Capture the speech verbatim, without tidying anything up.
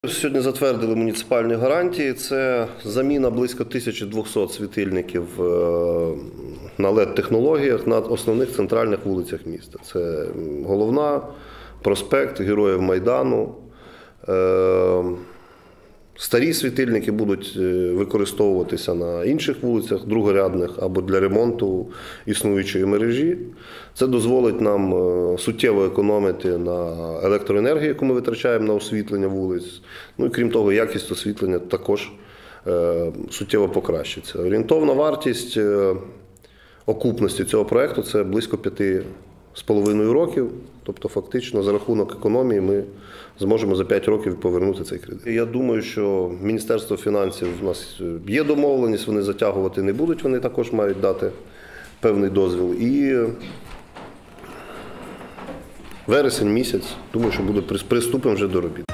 Сьогодні затвердили муніципальні гарантії. Це заміна близько тисячі двохсот світильників на лед-технологіях на основних центральних вулицях міста. Це Головна, Проспект, Героїв Майдану. Старі світильники будуть використовуватися на інших вулицях, другорядних або для ремонту існуючої мережі. Це дозволить нам суттєво економити на електроенергії, яку ми витрачаємо на освітлення вулиць. Ну і крім того, якість освітлення також суттєво покращиться. Орієнтовна вартість окупності цього проєкту – це близько п'яти з половиною років, тобто фактично за рахунок економії ми зможемо за п'ять років повернути цей кредит. Я думаю, що Міністерство фінансів у нас є домовленість, вони затягувати не будуть, вони також мають дати певний дозвіл. І вересень місяць, думаю, що буде приступимо вже до робіт.